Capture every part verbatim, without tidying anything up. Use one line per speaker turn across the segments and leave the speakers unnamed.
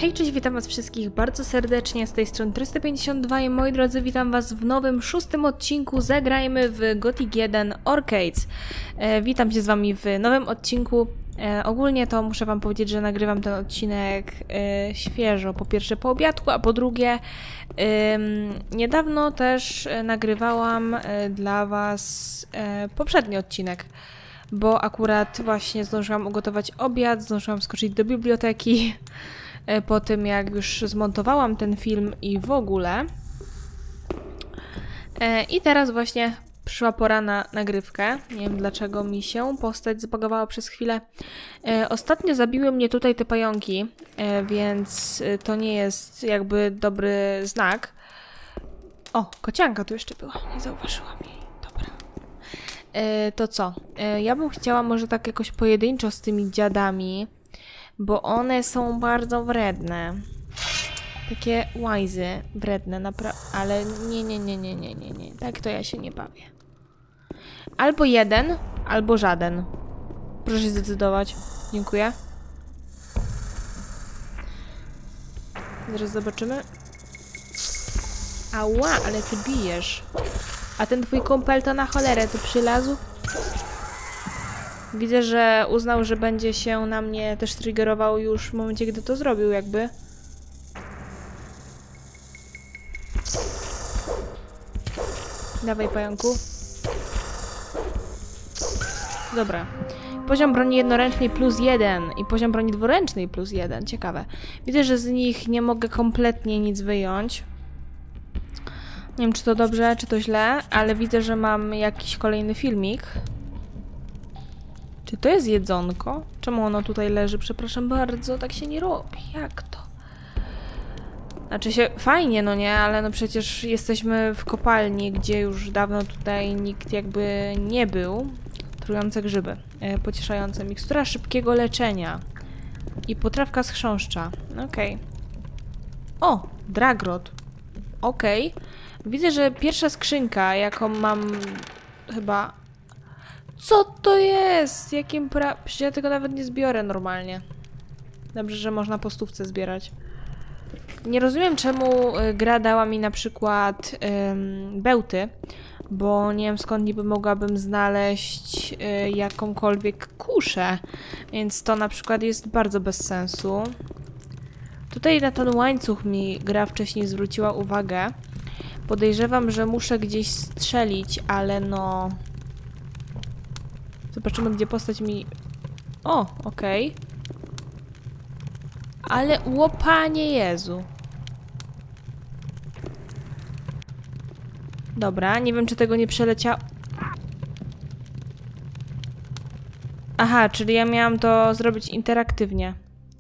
Hej, cześć, witam was wszystkich bardzo serdecznie, z tej strony trzysta pięćdziesiąt dwa i moi drodzy, witam was w nowym, szóstym odcinku Zagrajmy w Gothic jeden Orchaids. E, witam się z wami w nowym odcinku. E, ogólnie to muszę wam powiedzieć, że nagrywam ten odcinek e, świeżo, po pierwsze po obiadku, a po drugie e, niedawno też nagrywałam e, dla was e, poprzedni odcinek. Bo akurat właśnie zdążyłam ugotować obiad, zdążyłam skoczyć do biblioteki po tym, jak już zmontowałam ten film i w ogóle. I teraz właśnie przyszła pora na nagrywkę. Nie wiem, dlaczego mi się postać zbagowała przez chwilę. Ostatnio zabiły mnie tutaj te pająki, więc to nie jest jakby dobry znak. O, kocianka tu jeszcze była, nie zauważyłam jej. To co? Ja bym chciała może tak jakoś pojedynczo z tymi dziadami, bo one są bardzo wredne. Takie łajzy wredne, naprawdę. Ale nie, nie, nie, nie, nie, nie, nie. Tak to ja się nie bawię. Albo jeden, albo żaden. Proszę się zdecydować. Dziękuję. Zaraz zobaczymy. Ała, ale ty bijesz. A ten twój kumpel to na cholerę tu przylazł? Widzę, że uznał, że będzie się na mnie też triggerował już w momencie, gdy to zrobił, jakby. Dawaj, pająku. Dobra. Poziom broni jednoręcznej plus jeden i poziom broni dwuręcznej plus jeden. Ciekawe. Widzę, że z nich nie mogę kompletnie nic wyjąć. Nie wiem, czy to dobrze, czy to źle, ale widzę, że mam jakiś kolejny filmik. Czy to jest jedzonko? Czemu ono tutaj leży? Przepraszam bardzo, tak się nie robi. Jak to? Znaczy się, fajnie, no nie, ale no przecież jesteśmy w kopalni, gdzie już dawno tutaj nikt jakby nie był. Trujące grzyby, e, pocieszające. Mikstura szybkiego leczenia. I potrawka z chrząszcza. Okej. Okay. O, dragrot. Okej. Okay. Widzę, że pierwsza skrzynka, jaką mam chyba... Co to jest? Jakim pra... Przecież ja tego nawet nie zbiorę normalnie. Dobrze, że można po stówce zbierać. Nie rozumiem, czemu gra dała mi na przykład ym, bełty, bo nie wiem, skąd niby mogłabym znaleźć y, jakąkolwiek kuszę. Więc to na przykład jest bardzo bez sensu. Tutaj na ten łańcuch mi gra wcześniej zwróciła uwagę. Podejrzewam, że muszę gdzieś strzelić, ale no... Zobaczymy, gdzie postać mi... O, okej. Okay. Ale łopanie Jezu. Dobra, nie wiem, czy tego nie przeleciało. Aha, czyli ja miałam to zrobić interaktywnie.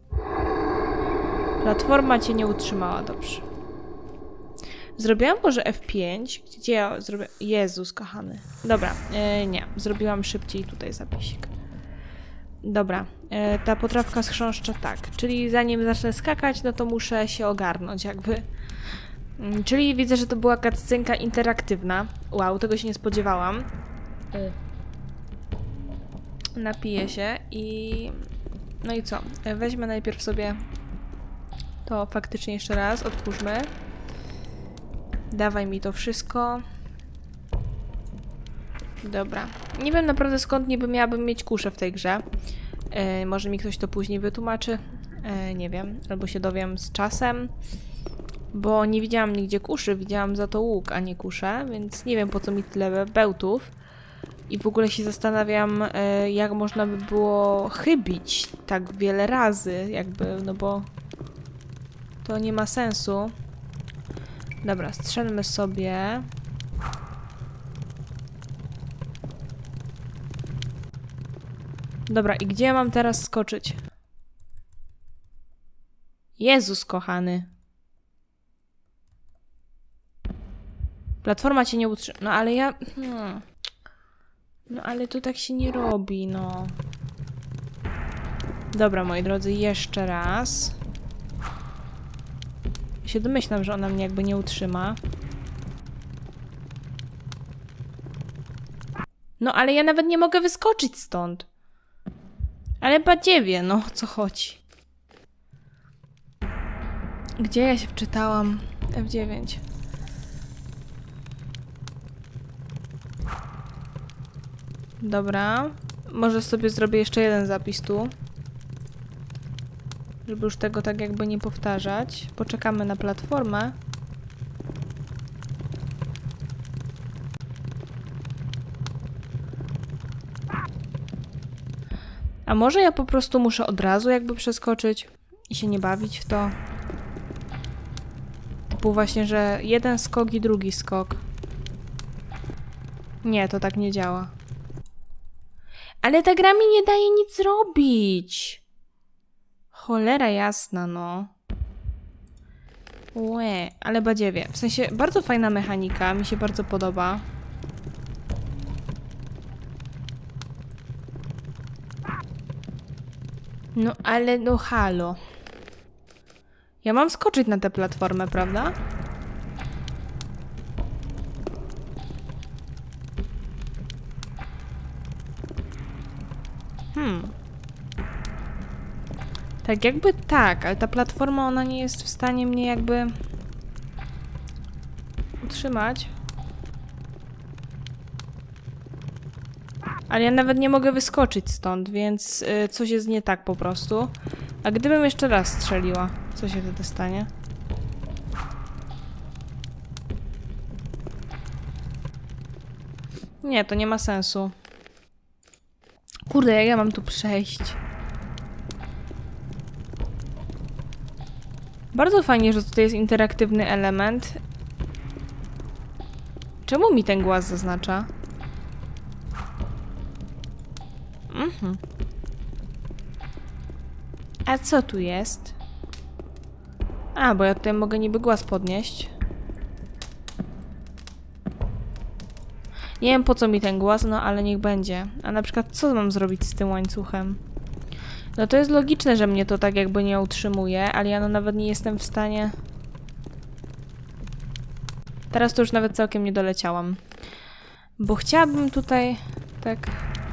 Platforma cię nie utrzymała, dobrze. Zrobiłam może F pięć? Gdzie ja zrobię? Jezus, kochany. Dobra, yy, nie. Zrobiłam szybciej tutaj zapisik. Dobra, yy, ta potrawka z chrząszcza tak. Czyli zanim zacznę skakać, no to muszę się ogarnąć jakby. Yy, czyli widzę, że to była cutscenka interaktywna. Wow, tego się nie spodziewałam. Yy. Napiję się i... No i co? Yy, weźmy najpierw sobie to faktycznie jeszcze raz. Otwórzmy. Dawaj mi to wszystko. Dobra. Nie wiem naprawdę, skąd niby miałabym mieć kuszę w tej grze. Yy, może mi ktoś to później wytłumaczy. Yy, nie wiem. Albo się dowiem z czasem. Bo nie widziałam nigdzie kuszy. Widziałam za to łuk, a nie kuszę. Więc nie wiem, po co mi tyle bełtów. I w ogóle się zastanawiam, yy, jak można by było chybić tak wiele razy. Jakby, no bo... To nie ma sensu. Dobra, strzelmy sobie. Dobra, i gdzie ja mam teraz skoczyć? Jezus, kochany. Platforma cię nie utrzyma. No ale ja... Hmm. No ale tu tak się nie robi, no. Dobra, moi drodzy, jeszcze raz. Się domyślam, że ona mnie jakby nie utrzyma. No, ale ja nawet nie mogę wyskoczyć stąd. Ale badziewie, no, o co chodzi? Gdzie ja się wczytałam? F dziewięć. Dobra. Może sobie zrobię jeszcze jeden zapis tu. Żeby już tego tak jakby nie powtarzać. Poczekamy na platformę. A może ja po prostu muszę od razu jakby przeskoczyć i się nie bawić w to? Typu właśnie, że jeden skok i drugi skok. Nie, to tak nie działa. Ale ta gra mi nie daje nic zrobić. Cholera jasna, no. Łe, ale badziewie. W sensie, bardzo fajna mechanika, mi się bardzo podoba. No ale, no halo. Ja mam skoczyć na tę platformę, prawda? Hmm. Tak jakby tak, ale ta platforma, ona nie jest w stanie mnie jakby utrzymać. Ale ja nawet nie mogę wyskoczyć stąd, więc y, coś jest nie tak po prostu. A gdybym jeszcze raz strzeliła, co się wtedy stanie? Nie, to nie ma sensu. Kurde, jak ja mam tu przejść? Bardzo fajnie, że tutaj jest interaktywny element. Czemu mi ten głaz zaznacza? Mhm. A co tu jest? A, bo ja tutaj mogę niby głaz podnieść. Nie wiem po co mi ten głaz, no ale niech będzie. A na przykład co mam zrobić z tym łańcuchem? No to jest logiczne, że mnie to tak jakby nie utrzymuje, ale ja no nawet nie jestem w stanie... Teraz to już nawet całkiem nie doleciałam. Bo chciałabym tutaj tak...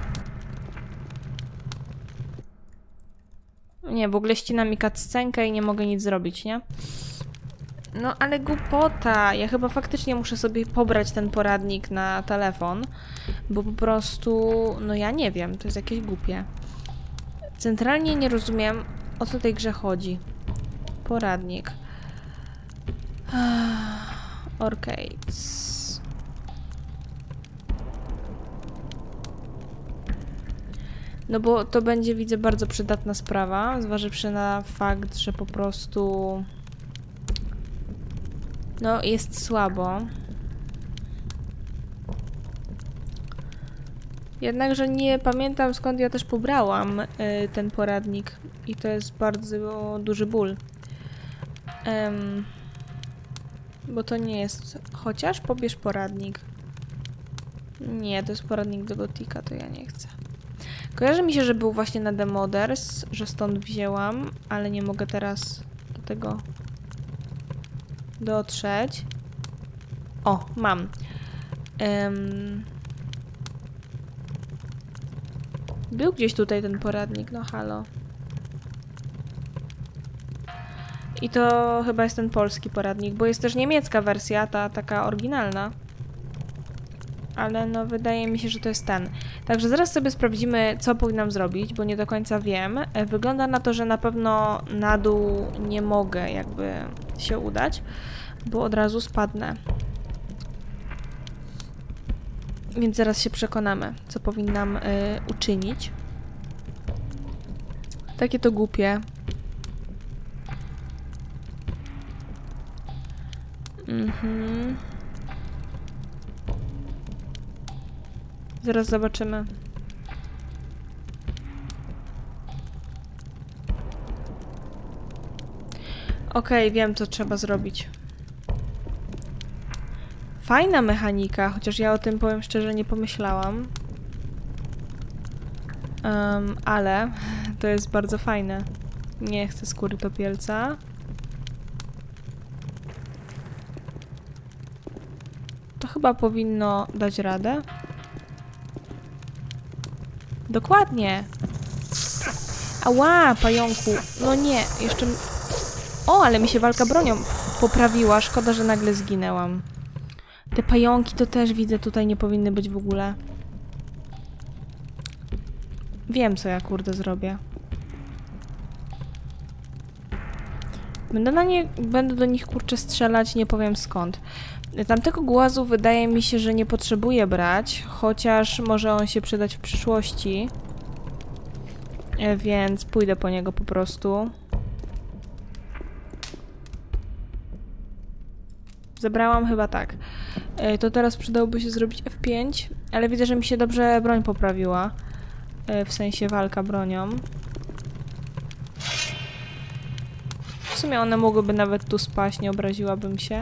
Nie, w ogóle ścina mi cutscenkę i nie mogę nic zrobić, nie? No ale głupota. Ja chyba faktycznie muszę sobie pobrać ten poradnik na telefon, bo po prostu, no ja nie wiem, to jest jakieś głupie. Centralnie nie rozumiem, o co tej grze chodzi. Poradnik. Arcades. No bo to będzie, widzę, bardzo przydatna sprawa, zważywszy na fakt, że po prostu... No, jest słabo. Jednakże nie pamiętam, skąd ja też pobrałam y, ten poradnik. I to jest bardzo duży ból. Um, bo to nie jest... Chociaż pobierz poradnik. Nie, to jest poradnik do Gotika, to ja nie chcę. Kojarzy mi się, że był właśnie na Demoders, że stąd wzięłam, ale nie mogę teraz do tego dotrzeć. O, mam. Um, był gdzieś tutaj ten poradnik, no halo. I to chyba jest ten polski poradnik, bo jest też niemiecka wersja, ta taka oryginalna. Ale no wydaje mi się, że to jest ten. Także zaraz sobie sprawdzimy, co powinnam zrobić, bo nie do końca wiem. Wygląda na to, że na pewno na dół nie mogę jakby się udać, bo od razu spadnę. Więc zaraz się przekonamy, co powinnam y, uczynić. Takie to głupie. Mhm. Zaraz zobaczymy. Okej, okay, wiem, co trzeba zrobić. Fajna mechanika, chociaż ja o tym, powiem szczerze, nie pomyślałam. Um, ale to jest bardzo fajne. Nie chcę skóry topielca. To chyba powinno dać radę. Dokładnie. Ała, pająku. No nie, jeszcze... O, ale mi się walka bronią poprawiła. Szkoda, że nagle zginęłam. Te pająki to też widzę tutaj nie powinny być w ogóle. Wiem, co ja kurde zrobię. Będę na nie, będę do nich kurczę strzelać, nie powiem skąd. Tamtego głazu wydaje mi się, że nie potrzebuję brać, chociaż może on się przydać w przyszłości. Więc pójdę po niego po prostu. Zebrałam chyba tak. To teraz przydałoby się zrobić F pięć, ale widzę, że mi się dobrze broń poprawiła. W sensie walka bronią. W sumie one mogłyby nawet tu spaść, nie obraziłabym się.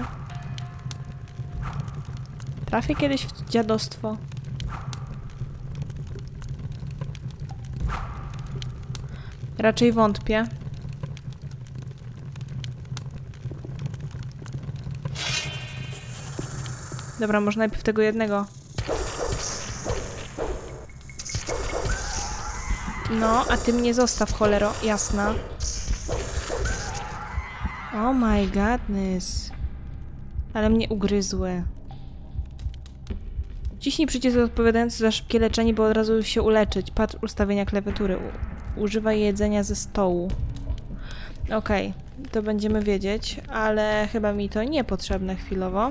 Trafię kiedyś w dziadostwo. Raczej wątpię. Dobra, może najpierw tego jednego. No, a ty mnie zostaw, cholero, jasna. Oh my godness. Ale mnie ugryzły. Ciśnij przycisk odpowiadający za szybkie leczenie, by od razu się uleczyć. Patrz ustawienia klawiatury. U używaj jedzenia ze stołu. Okej, okay, to będziemy wiedzieć, ale chyba mi to niepotrzebne chwilowo.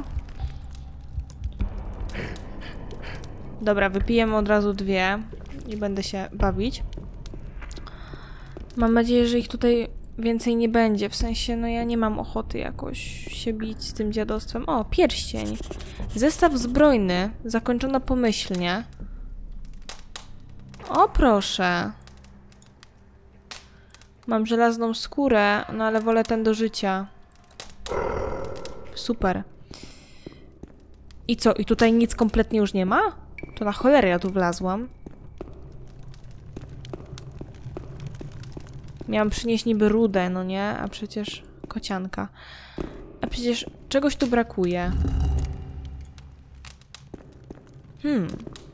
Dobra, wypijemy od razu dwie i będę się bawić. Mam nadzieję, że ich tutaj więcej nie będzie. W sensie, no ja nie mam ochoty jakoś się bić z tym dziadostwem. O, pierścień. Zestaw zbrojny. Zakończono pomyślnie. O, proszę. Mam żelazną skórę, no ale wolę ten do życia. Super. I co? I tutaj nic kompletnie już nie ma? To na cholerę ja tu wlazłam. Miałam przynieść niby rudę, no nie? A przecież kocianka. A przecież czegoś tu brakuje. Hmm.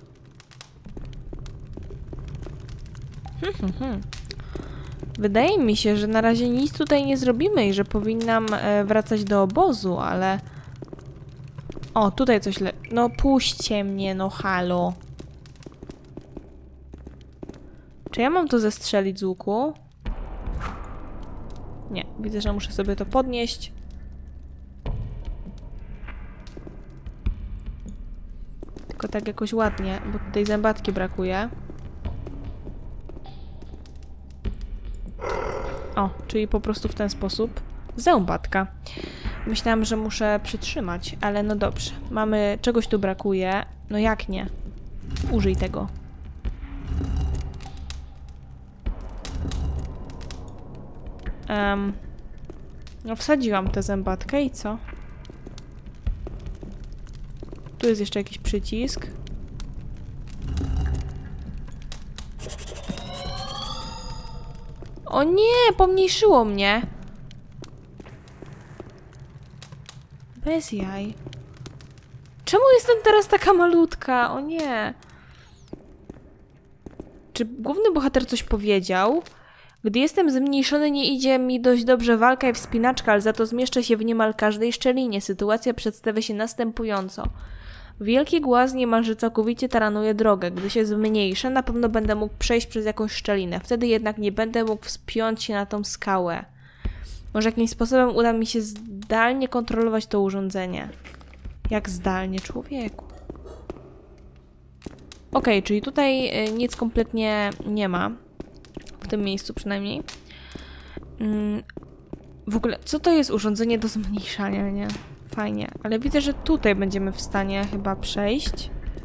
Hmm, hmm, hmm. Wydaje mi się, że na razie nic tutaj nie zrobimy i że powinnam e, wracać do obozu, ale... O, tutaj coś le... No puśćcie mnie, no halo. Czy ja mam to zestrzelić z łuku? Nie, widzę, że muszę sobie to podnieść. Tylko tak jakoś ładnie, bo tutaj zębatki brakuje. O, czyli po prostu w ten sposób. Zębatka. Myślałam, że muszę przytrzymać, ale no dobrze. Mamy... Czegoś tu brakuje. No jak nie? Użyj tego. Um, no wsadziłam tę zębatkę i co? Tu jest jeszcze jakiś przycisk. O nie! Pomniejszyło mnie! Bez jaj. Czemu jestem teraz taka malutka? O nie! Czy główny bohater coś powiedział? Gdy jestem zmniejszony, nie idzie mi dość dobrze walka i wspinaczka, ale za to zmieszczę się w niemal każdej szczelinie. Sytuacja przedstawia się następująco. Wielki głaz niemalże całkowicie taranuje drogę. Gdy się zmniejszę, na pewno będę mógł przejść przez jakąś szczelinę. Wtedy jednak nie będę mógł wspiąć się na tą skałę. Może jakimś sposobem uda mi się zdalnie kontrolować to urządzenie. Jak zdalnie, człowieku? Okej, okay, czyli tutaj nic kompletnie nie ma. W tym miejscu przynajmniej. W ogóle, co to jest urządzenie do zmniejszania, nie? Fajnie, ale widzę, że tutaj będziemy w stanie chyba przejść.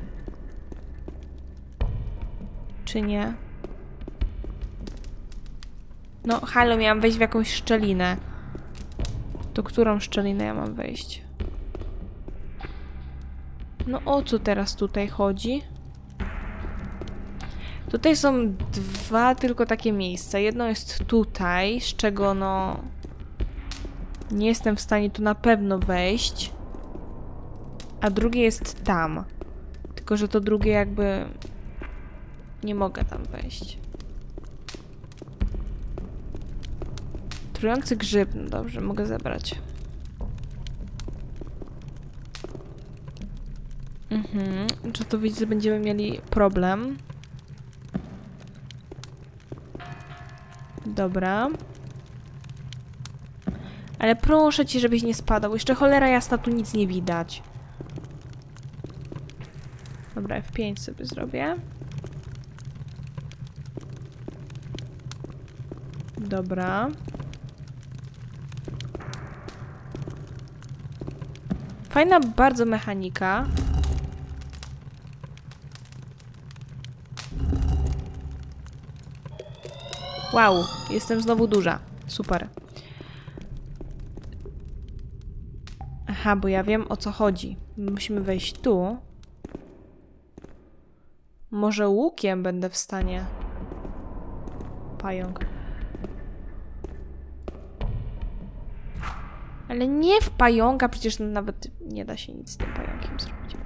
Czy nie? No, halo, miałam wejść w jakąś szczelinę. To którą szczelinę ja mam wejść? No o co teraz tutaj chodzi? Tutaj są dwa tylko takie miejsca. Jedno jest tutaj, z czego no... nie jestem w stanie tu na pewno wejść. A drugie jest tam. Tylko że to drugie jakby... nie mogę tam wejść. Trujący grzyb. No dobrze, mogę zebrać. Mhm. Czy to widzę, że będziemy mieli problem? Dobra. Ale proszę cię, żebyś nie spadał. Jeszcze cholera jasna, tu nic nie widać. Dobra, F pięć sobie zrobię. Dobra. Fajna bardzo mechanika. Wow, jestem znowu duża. Super. Aha, bo ja wiem, o co chodzi. Musimy wejść tu. Może łukiem będę w stanie. Pająk. Ale nie w pająka, przecież nawet nie da się nic z tym pająkiem zrobić.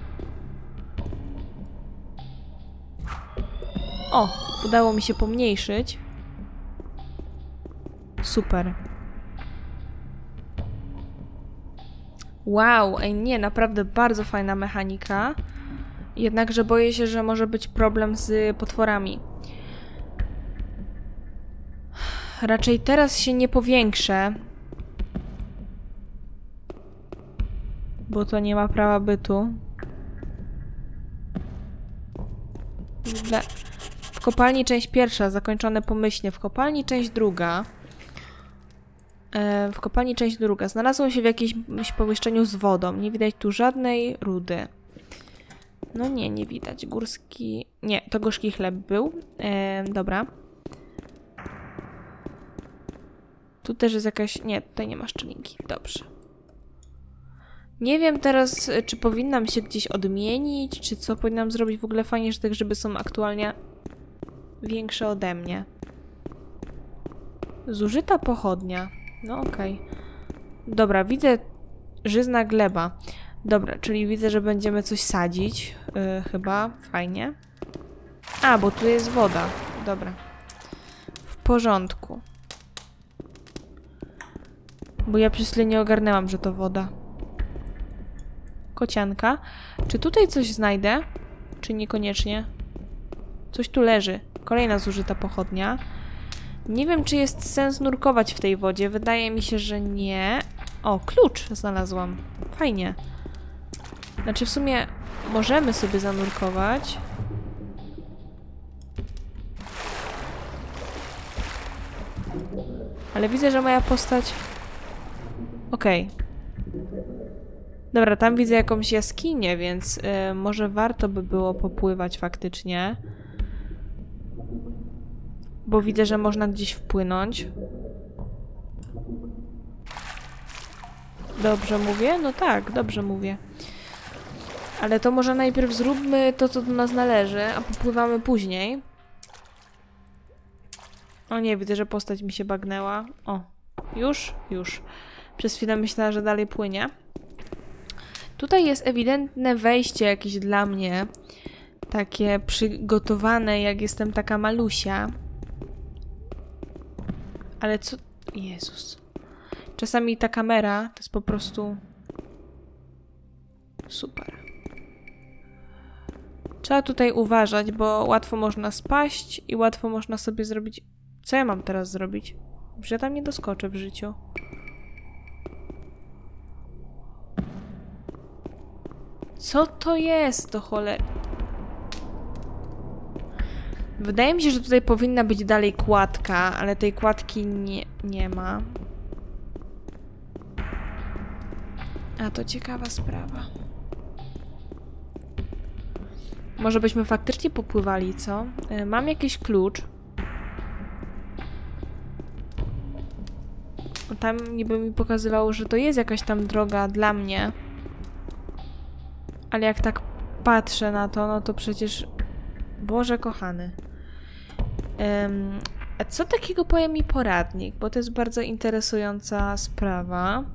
O, udało mi się pomniejszyć. Super. Wow, ej nie, naprawdę bardzo fajna mechanika. Jednakże boję się, że może być problem z potworami. Raczej teraz się nie powiększę. Bo to nie ma prawa bytu. Dla... W kopalni część pierwsza, zakończone pomyślnie. W kopalni część druga. E, w kopalni część druga. Znalazło się w jakimś pomieszczeniu z wodą. Nie widać tu żadnej rudy. No nie, nie widać. Górski... Nie, to gorzki chleb był. E, dobra. Tu też jest jakaś... Nie, tutaj nie ma szczelinki. Dobrze. Nie wiem teraz, czy powinnam się gdzieś odmienić, czy co powinnam zrobić. W ogóle fajnie, że te grzyby są aktualnie większe ode mnie. Zużyta pochodnia. No okej. Okay. Dobra, widzę żyzna gleba. Dobra, czyli widzę, że będziemy coś sadzić. Yy, chyba. Fajnie. A, bo tu jest woda. Dobra. W porządku. Bo ja przez chwilę nie ogarnęłam, że to woda. Kocianka. Czy tutaj coś znajdę? Czy niekoniecznie? Coś tu leży. Kolejna zużyta pochodnia. Nie wiem, czy jest sens nurkować w tej wodzie. Wydaje mi się, że nie. O, klucz znalazłam. Fajnie. Znaczy w sumie możemy sobie zanurkować. Ale widzę, że moja postać... Okej. Okay. Dobra, tam widzę jakąś jaskinię, więc yy, może warto by było popływać faktycznie. Bo widzę, że można gdzieś wpłynąć. Dobrze mówię? No tak, dobrze mówię. Ale to może najpierw zróbmy to, co do nas należy, a popływamy później. O nie, widzę, że postać mi się bagnęła. O, już? Już. Przez chwilę myślałam, że dalej płynie. Tutaj jest ewidentne wejście jakieś dla mnie. Takie przygotowane, jak jestem taka malusia. Ale co... Jezus. Czasami ta kamera to jest po prostu... Super. Trzeba tutaj uważać, bo łatwo można spaść i łatwo można sobie zrobić... Co ja mam teraz zrobić? Że ja tam nie doskoczę w życiu. Co to jest, to cholera? Wydaje mi się, że tutaj powinna być dalej kładka, ale tej kładki nie, nie ma. A to ciekawa sprawa. Może byśmy faktycznie popływali, co? Mam jakiś klucz. Tam niby mi pokazywało, że to jest jakaś tam droga dla mnie. Ale jak tak patrzę na to, no to przecież... Boże kochany. Um, a co takiego powie mi poradnik? Bo to jest bardzo interesująca sprawa.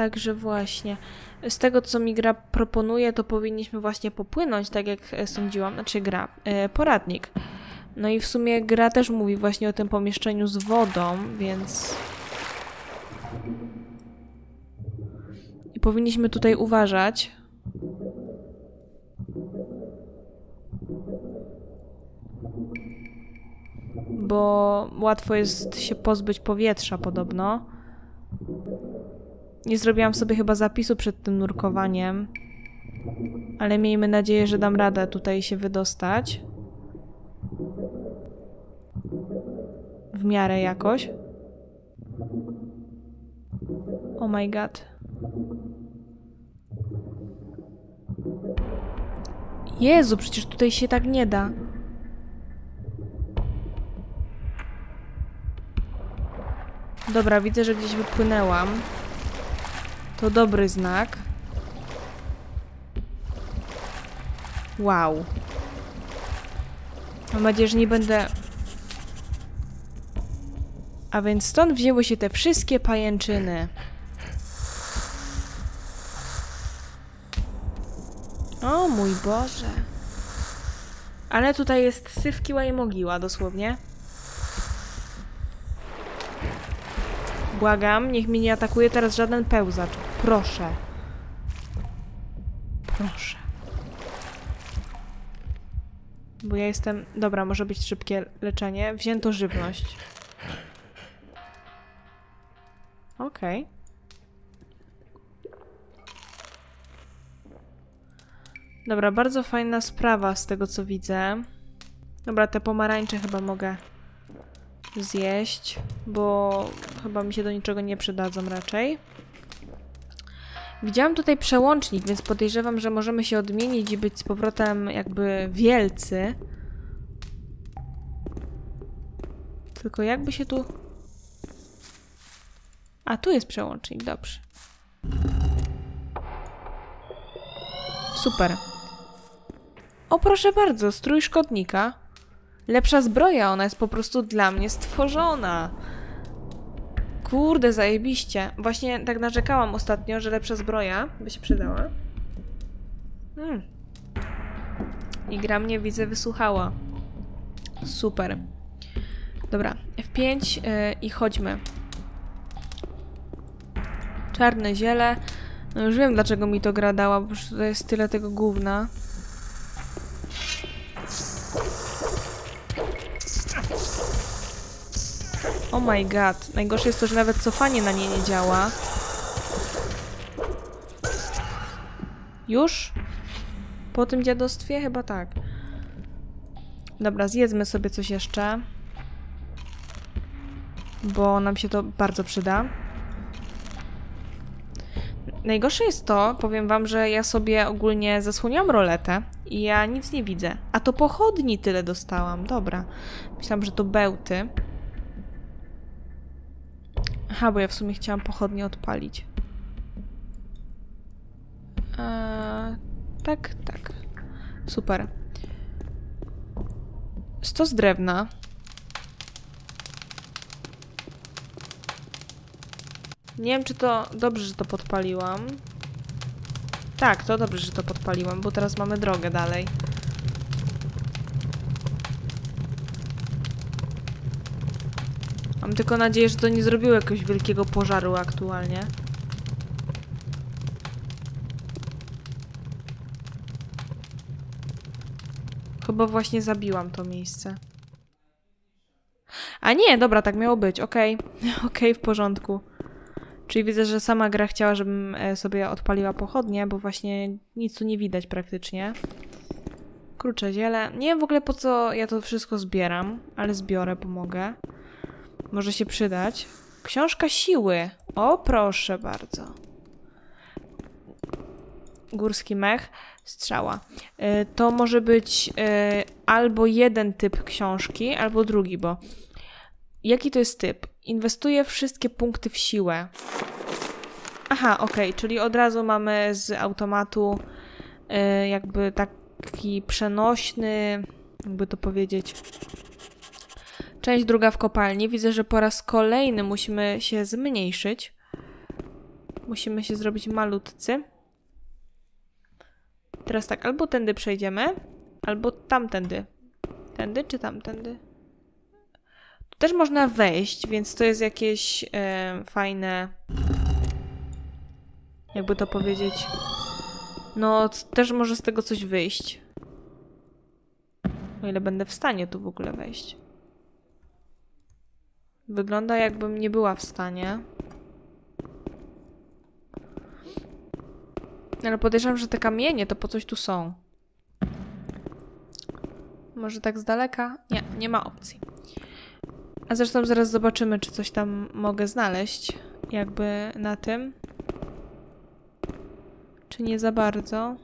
Także właśnie, z tego co mi gra proponuje, to powinniśmy właśnie popłynąć, tak jak sądziłam, znaczy gra, yy, poradnik. No i w sumie gra też mówi właśnie o tym pomieszczeniu z wodą, więc... I powinniśmy tutaj uważać. Bo łatwo jest się pozbyć powietrza podobno. Nie zrobiłam sobie chyba zapisu przed tym nurkowaniem. Ale miejmy nadzieję, że dam radę tutaj się wydostać. W miarę jakoś. Oh my god. Jezu, przecież tutaj się tak nie da. Dobra, widzę, że gdzieś wypłynęłam. To dobry znak. Wow. Mam nadzieję, że nie będę... A więc stąd wzięły się te wszystkie pajęczyny. O mój Boże. Ale tutaj jest syf, kiła i mogiła, dosłownie. Błagam, niech mnie nie atakuje teraz żaden pełzacz. Proszę. Proszę. Bo ja jestem... Dobra, może być szybkie leczenie. Wzięto żywność. Okej. Okay. Dobra, bardzo fajna sprawa z tego, co widzę. Dobra, te pomarańcze chyba mogę zjeść, bo chyba mi się do niczego nie przydadzą raczej. Widziałam tutaj przełącznik, więc podejrzewam, że możemy się odmienić i być z powrotem jakby wielcy. Tylko jakby się tu... A, tu jest przełącznik, dobrze. Super. O, proszę bardzo, strój szkodnika. Lepsza zbroja, ona jest po prostu dla mnie stworzona. Kurde, zajebiście. Właśnie tak narzekałam ostatnio, że lepsza zbroja by się przydała. Hmm. I gra mnie, widzę, wysłuchała. Super. Dobra, F pięć yy, i chodźmy. Czarne ziele. No już wiem, dlaczego mi to gra dała, bo tutaj jest tyle tego gówna. Oh my god. Najgorsze jest to, że nawet cofanie na nie nie działa. Już? Po tym dziadostwie? Chyba tak. Dobra, zjedzmy sobie coś jeszcze. Bo nam się to bardzo przyda. Najgorsze jest to, powiem wam, że ja sobie ogólnie zasłoniłam roletę i ja nic nie widzę. A to pochodni tyle dostałam. Dobra. Myślałam, że to bełty. Aha, bo ja w sumie chciałam pochodnie odpalić. Eee, tak, tak. Super. Stos drewna. Nie wiem, czy to dobrze, że to podpaliłam. Tak, to dobrze, że to podpaliłam, bo teraz mamy drogę dalej. Mam tylko nadzieję, że to nie zrobiło jakiegoś wielkiego pożaru aktualnie. Chyba właśnie zabiłam to miejsce. A nie, dobra, tak miało być. Okej, okay. Okej, okay, w porządku. Czyli widzę, że sama gra chciała, żebym sobie odpaliła pochodnie, bo właśnie nic tu nie widać praktycznie. Krucze ziele. Nie wiem w ogóle, po co ja to wszystko zbieram, ale zbiorę, pomogę. Może się przydać. Książka siły. O, proszę bardzo. Górski mech. Strzała. Y, to może być y, albo jeden typ książki, albo drugi, bo... Jaki to jest typ? Inwestuję wszystkie punkty w siłę. Aha, okej, okay, czyli od razu mamy z automatu y, jakby taki przenośny, jakby to powiedzieć... Część druga w kopalni. Widzę, że po raz kolejny musimy się zmniejszyć. Musimy się zrobić malutcy. Teraz tak, albo tędy przejdziemy, albo tamtędy. Tędy czy tamtędy? Tu też można wejść, więc to jest jakieś e, fajne... Jakby to powiedzieć... No, też może z tego coś wyjść. O ile będę w stanie tu w ogóle wejść. Wygląda, jakbym nie była w stanie. Ale podejrzewam, że te kamienie to po coś tu są. Może tak z daleka? Nie, nie ma opcji. A zresztą zaraz zobaczymy, czy coś tam mogę znaleźć. Jakby na tym. Czy nie za bardzo?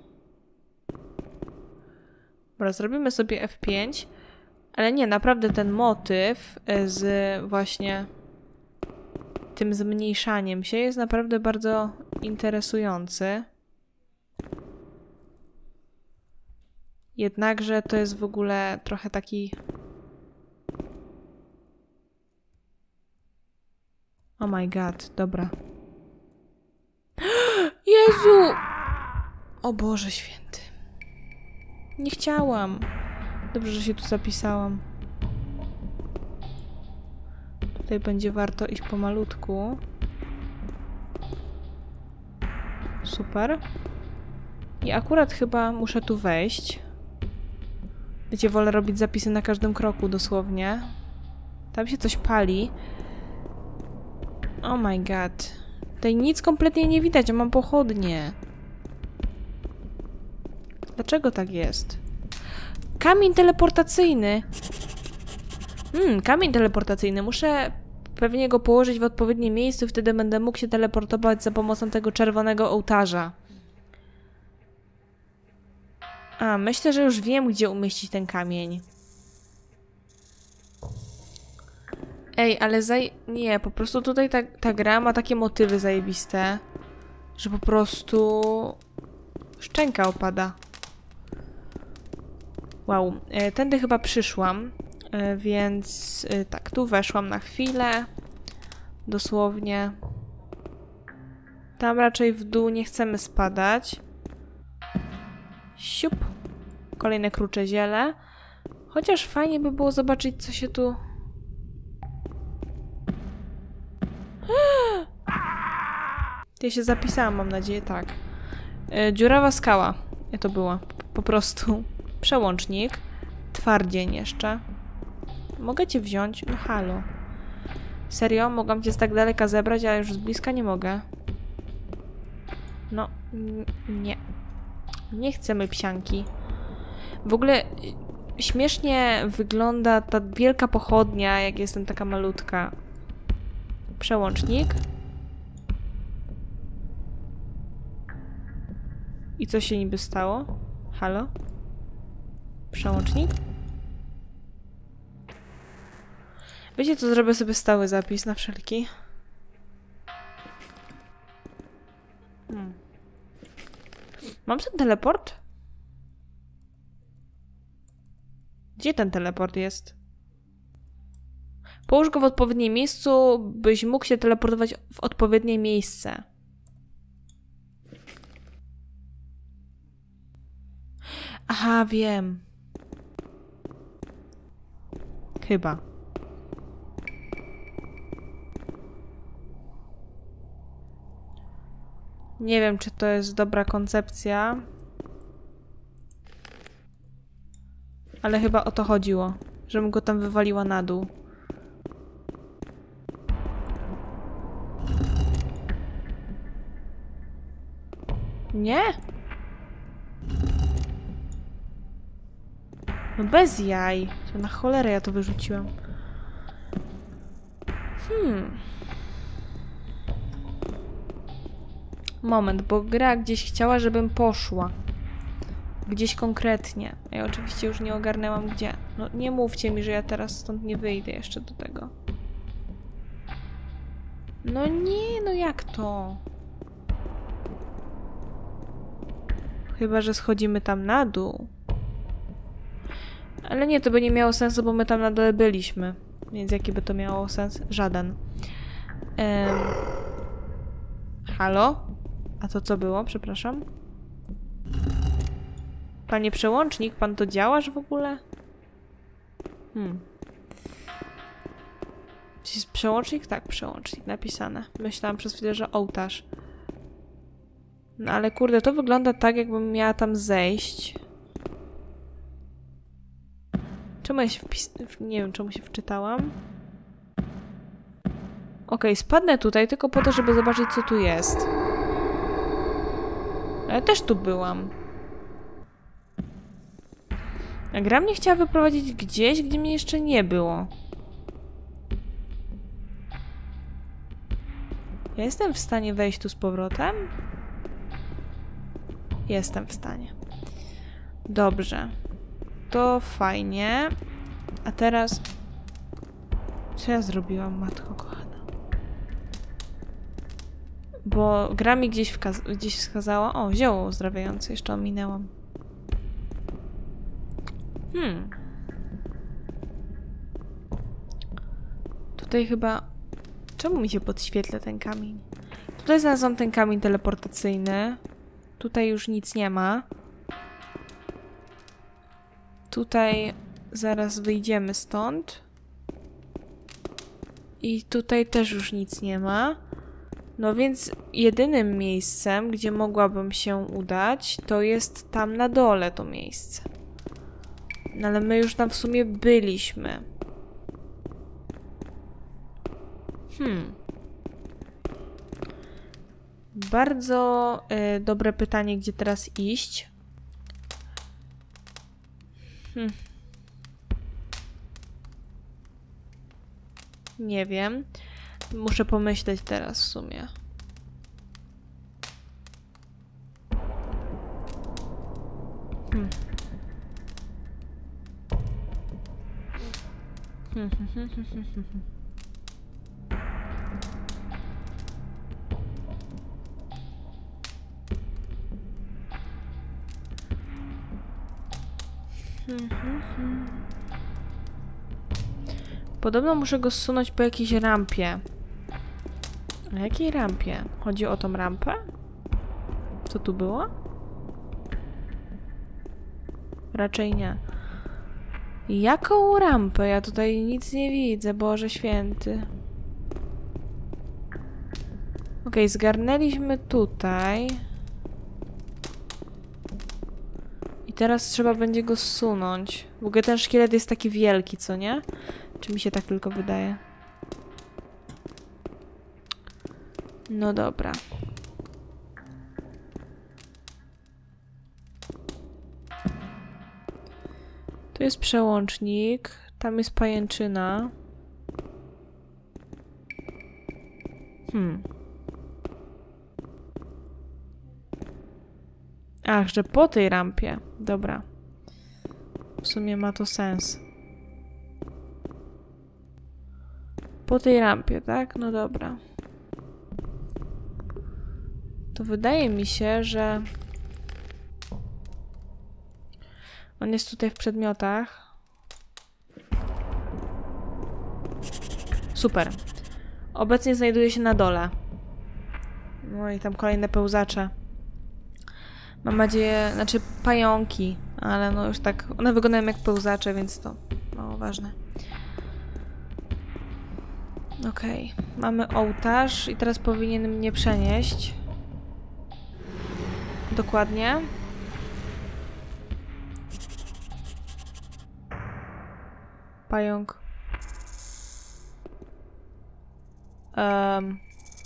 Dobra, zrobimy sobie F pięć. Ale nie, naprawdę ten motyw z właśnie tym zmniejszaniem się jest naprawdę bardzo interesujący. Jednakże to jest w ogóle trochę taki... Oh my god, dobra. Jezu! O Boże święty. Nie chciałam. Dobrze, że się tu zapisałam. Tutaj będzie warto iść pomalutku. Super. I akurat chyba muszę tu wejść. Wiecie, wolę robić zapisy na każdym kroku, dosłownie. Tam się coś pali. Oh my god. Tutaj nic kompletnie nie widać, ja mam pochodnie. Dlaczego tak jest? Kamień teleportacyjny. Hmm, kamień teleportacyjny. Muszę pewnie go położyć w odpowiednim miejscu, wtedy będę mógł się teleportować za pomocą tego czerwonego ołtarza. A, myślę, że już wiem, gdzie umieścić ten kamień. Ej, ale zaj... Nie, po prostu tutaj ta, ta gra ma takie motywy zajebiste, że po prostu szczęka opada. Wow, e, tędy chyba przyszłam, e, więc e, tak, tu weszłam na chwilę, dosłownie. Tam raczej w dół nie chcemy spadać. Siup. Kolejne krucze ziele. Chociaż fajnie by było zobaczyć, co się tu... Ja się zapisałam, mam nadzieję, tak. E, dziurawa skała. Ja to była. Po prostu. Przełącznik. Twardzień jeszcze. Mogę cię wziąć? No halo. Serio? Mogłam cię z tak daleka zebrać, a już z bliska nie mogę. No, nie. Nie chcemy psianki. W ogóle śmiesznie wygląda ta wielka pochodnia, jak jestem taka malutka. Przełącznik. I co się niby stało? Halo? Przełącznik? Wiecie co, zrobię sobie stały zapis na wszelki. Hmm. Mam ten teleport? Gdzie ten teleport jest? Połóż go w odpowiednim miejscu, byś mógł się teleportować w odpowiednie miejsce. Aha, wiem. Chyba. Nie wiem, czy to jest dobra koncepcja. Ale chyba o to chodziło. Żebym go tam wywaliła na dół. Nie? No bez jaj. To na cholerę ja to wyrzuciłam. Hmm. Moment, bo gra gdzieś chciała, żebym poszła. Gdzieś konkretnie. Ja oczywiście już nie ogarnęłam gdzie. No nie mówcie mi, że ja teraz stąd nie wyjdę jeszcze do tego. No nie, no jak to? Chyba, że schodzimy tam na dół. Ale nie, to by nie miało sensu, bo my tam na dole byliśmy. Więc jaki by to miało sens? Żaden. Um. Halo? A to co było? Przepraszam. Panie przełącznik, pan to działasz w ogóle? Hmm. Czy jest przełącznik? Tak, przełącznik napisane. Myślałam przez chwilę, że ołtarz. No ale kurde, to wygląda tak, jakbym miała tam zejść. Czemu ja się wpis... Nie wiem, czemu się wczytałam. Okej, okay, spadnę tutaj tylko po to, żeby zobaczyć, co tu jest. Ale też tu byłam. A gra mnie chciała wyprowadzić gdzieś, gdzie mnie jeszcze nie było. Ja jestem w stanie wejść tu z powrotem? Jestem w stanie. Dobrze. To fajnie. A teraz... Co ja zrobiłam, matko kochana? Bo gra mi gdzieś, wkaz gdzieś wskazała... O, zioło uzdrawiające. Jeszcze ominęłam. Hmm. Tutaj chyba... Czemu mi się podświetla ten kamień? Tutaj znalazłam ten kamień teleportacyjny. Tutaj już nic nie ma. Tutaj zaraz wyjdziemy stąd. I tutaj też już nic nie ma. No więc jedynym miejscem, gdzie mogłabym się udać, to jest tam na dole to miejsce. No ale my już tam w sumie byliśmy. Hmm. Bardzo y, dobre pytanie, gdzie teraz iść. Hmm. Nie wiem. Muszę pomyśleć teraz w sumie. Hmm. Hmm, hmm, hmm, hmm, hmm, hmm. Hmm, hmm, hmm. Podobno muszę go zsunąć po jakiejś rampie. A jakiej rampie? Chodzi o tą rampę? Co tu było? Raczej nie. Jaką rampę? Ja tutaj nic nie widzę, Boże Święty. Okej, okay, zgarnęliśmy tutaj. I teraz trzeba będzie go zsunąć. W ogóle ten szkielet jest taki wielki, co nie? Czy mi się tak tylko wydaje? No dobra. Tu jest przełącznik. Tam jest pajęczyna. Hmm. Ach, że po tej rampie. Dobra. W sumie ma to sens. Po tej rampie, tak? No dobra. To wydaje mi się, że... On jest tutaj w przedmiotach. Super. Obecnie znajduje się na dole. No i tam kolejne pełzacze. Mam nadzieję... Znaczy pająki. Ale no już tak... One wyglądają jak pełzacze, więc to mało ważne. Okej. Okay. Mamy ołtarz i teraz powinien mnie przenieść. Dokładnie. Pająk. Um.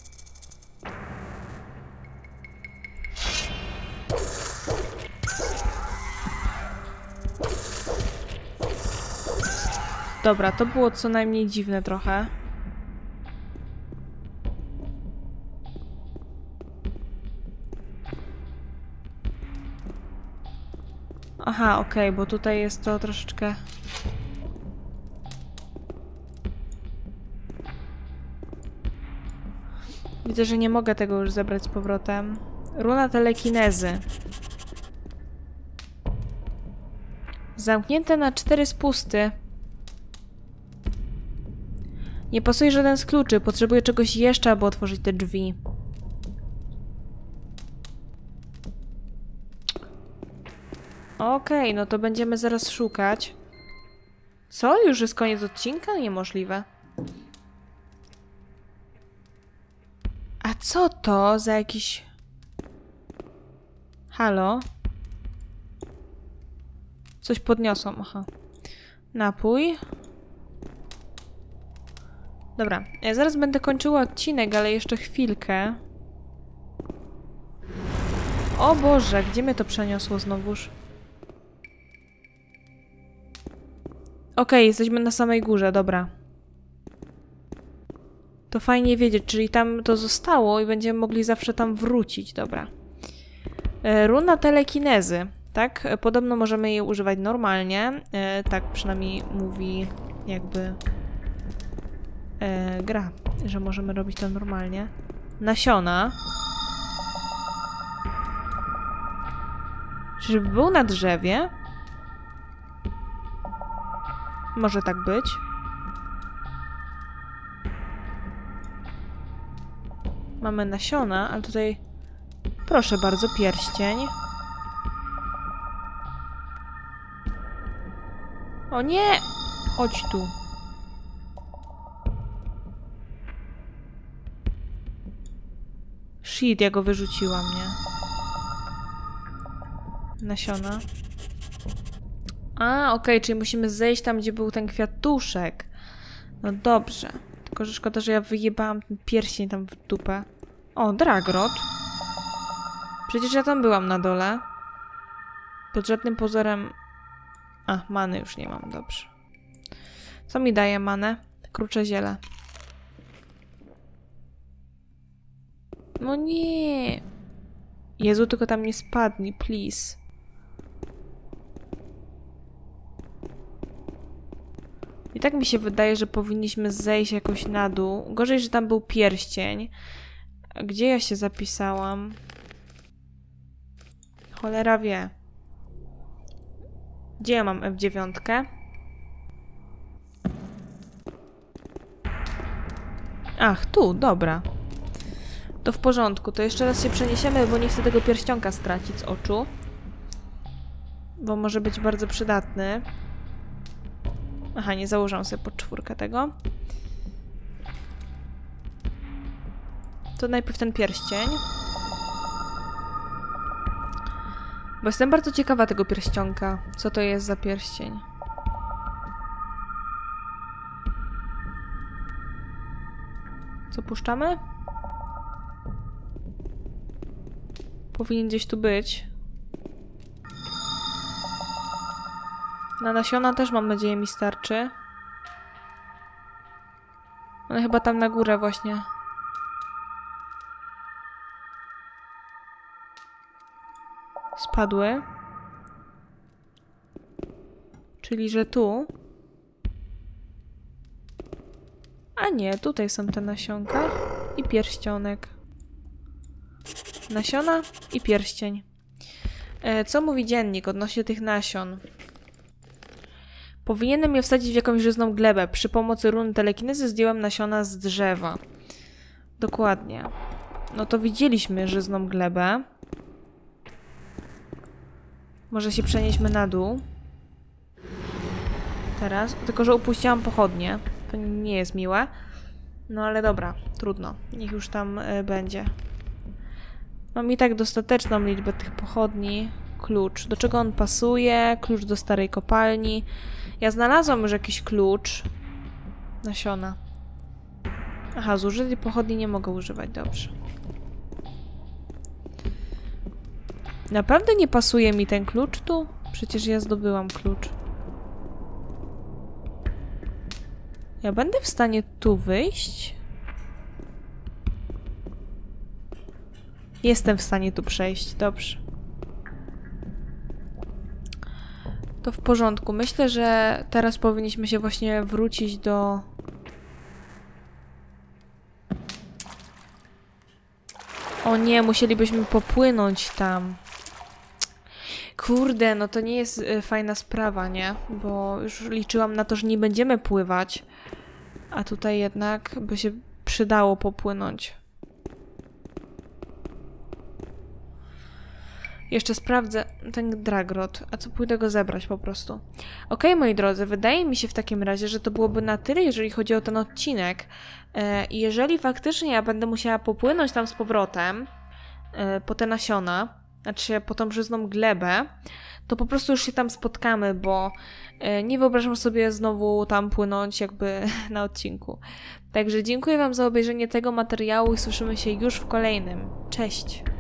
Dobra, to było co najmniej dziwne trochę. Aha, okej, okay, bo tutaj jest to troszeczkę... Widzę, że nie mogę tego już zebrać z powrotem. Runa telekinezy. Zamknięte na cztery spusty. Nie pasuje żaden z kluczy. Potrzebuję czegoś jeszcze, aby otworzyć te drzwi. Okej, okay, no to będziemy zaraz szukać. Co? Już jest koniec odcinka? Niemożliwe. A co to za jakiś... Halo? Coś podniosłam, aha. Napój. Dobra, ja zaraz będę kończyła odcinek, ale jeszcze chwilkę. O Boże, gdzie mnie to przeniosło znowuż? Okej, okay, jesteśmy na samej górze, dobra. To fajnie wiedzieć, czyli tam to zostało i będziemy mogli zawsze tam wrócić, dobra. E, runa telekinezy, tak? E, podobno możemy jej używać normalnie, e, tak przynajmniej mówi jakby e, gra, że możemy robić to normalnie. Nasiona. Żeby był na drzewie? Może tak być. Mamy nasiona, ale tutaj... Proszę bardzo, pierścień. O nie! Chodź tu. Shit, ja go wyrzuciłam, nie? Nasiona. A, okej, okay, czyli musimy zejść tam, gdzie był ten kwiatuszek. No dobrze. Tylko, że szkoda, że ja wyjebałam ten pierścień tam w dupę. O, Dragrod. Przecież ja tam byłam na dole. Pod żadnym pozorem... A, many już nie mam, dobrze. Co mi daje manę? Krucze ziele. No nie. Jezu, tylko tam nie spadnij, please. I tak mi się wydaje, że powinniśmy zejść jakoś na dół. Gorzej, że tam był pierścień. Gdzie ja się zapisałam? Cholera wie. Gdzie ja mam F dziewięć? Ach, tu, dobra. To w porządku. To jeszcze raz się przeniesiemy, bo nie chcę tego pierścionka stracić z oczu. Bo może być bardzo przydatny. Aha, nie założę sobie pod czwórkę tego. To najpierw ten pierścień. Bo jestem bardzo ciekawa tego pierścionka. Co to jest za pierścień? Co puszczamy? Powinien gdzieś tu być. Na nasiona też, mam nadzieję, mi starczy. Ale chyba tam na górę właśnie. Spadły. Czyli, że tu. A nie, tutaj są te nasionka i pierścionek. Nasiona i pierścień. E, co mówi dziennik odnośnie tych nasion? Powinienem je wsadzić w jakąś żyzną glebę. Przy pomocy run telekinezy zdjąłem nasiona z drzewa. Dokładnie. No to widzieliśmy żyzną glebę. Może się przenieśmy na dół. Teraz. Tylko, że upuściłam pochodnie. To nie jest miłe. No ale dobra, trudno. Niech już tam y, będzie. Mam i tak dostateczną liczbę tych pochodni. Klucz. Do czego on pasuje? Klucz do starej kopalni. Ja znalazłam już jakiś klucz. Nasiona. Aha, z użytej pochodni nie mogę używać. Dobrze. Naprawdę nie pasuje mi ten klucz tu? Przecież ja zdobyłam klucz. Ja będę w stanie tu wyjść? Jestem w stanie tu przejść. Dobrze. To w porządku. Myślę, że teraz powinniśmy się właśnie wrócić do... O nie, musielibyśmy popłynąć tam. Kurde, no to nie jest y, fajna sprawa, nie? Bo już liczyłam na to, że nie będziemy pływać. A tutaj jednak by się przydało popłynąć. Jeszcze sprawdzę ten dragrot, a co pójdę go zebrać po prostu. Okej, moi drodzy, wydaje mi się w takim razie, że to byłoby na tyle, jeżeli chodzi o ten odcinek. I jeżeli faktycznie ja będę musiała popłynąć tam z powrotem e, po te nasiona, znaczy po tą żyzną glebę, to po prostu już się tam spotkamy, bo e, nie wyobrażam sobie znowu tam płynąć jakby na odcinku. Także dziękuję wam za obejrzenie tego materiału i słyszymy się już w kolejnym. Cześć!